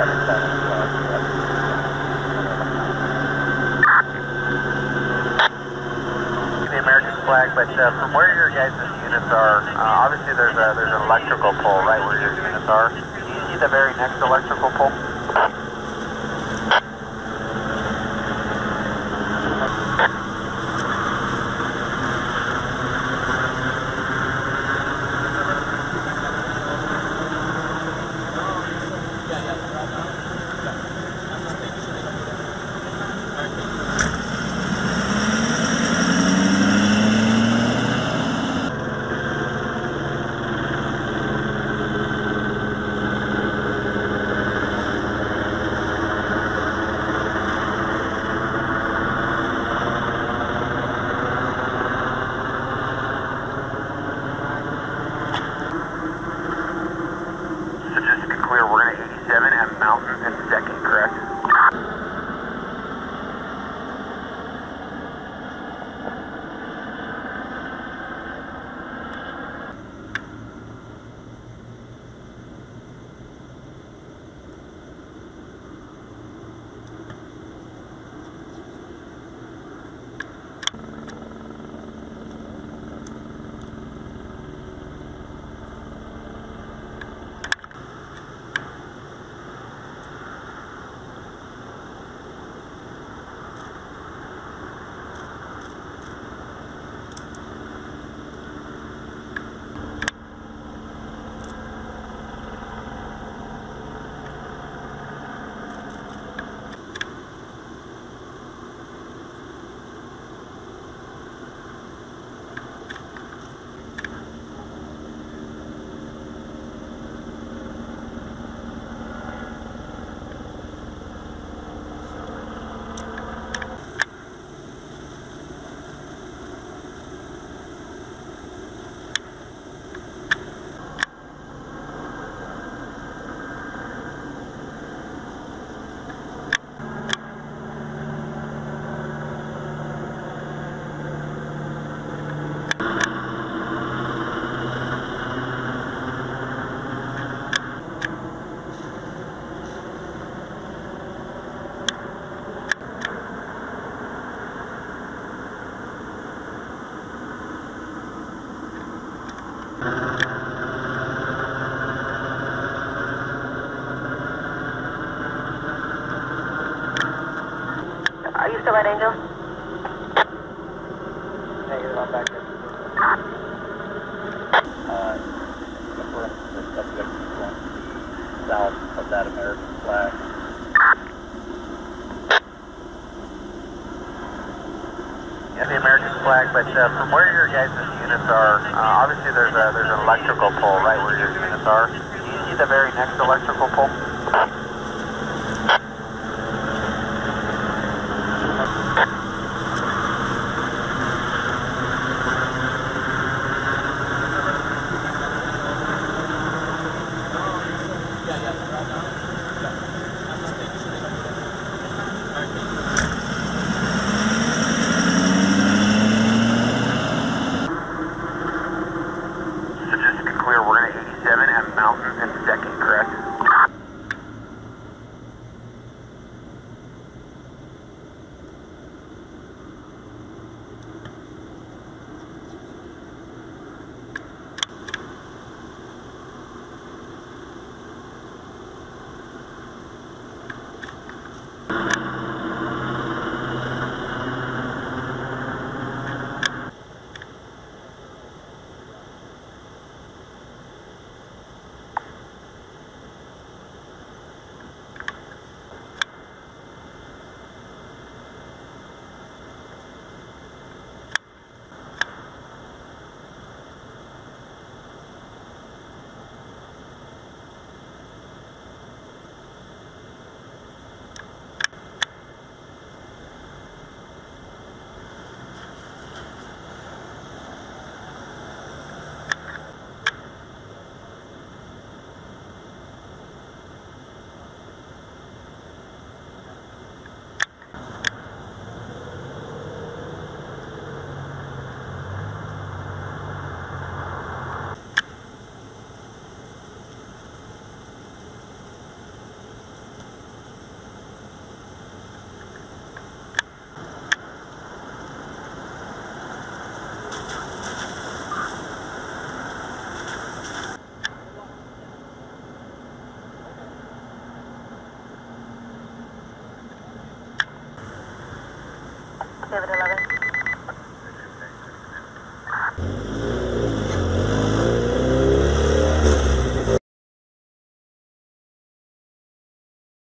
The American flag, but from where your guys' units are, obviously there's an electrical pole right where your units are. Do you see the very next electrical pole? Mountain and second, correct? Are you still at Angel? Negative, I'm back there. The subject is going south of that American flag. Yeah, the American flag, but from where your guys' units are, obviously there's an electrical pole right where your units are. Do you see the very next electrical pole? Mountain and second, correct? David 11.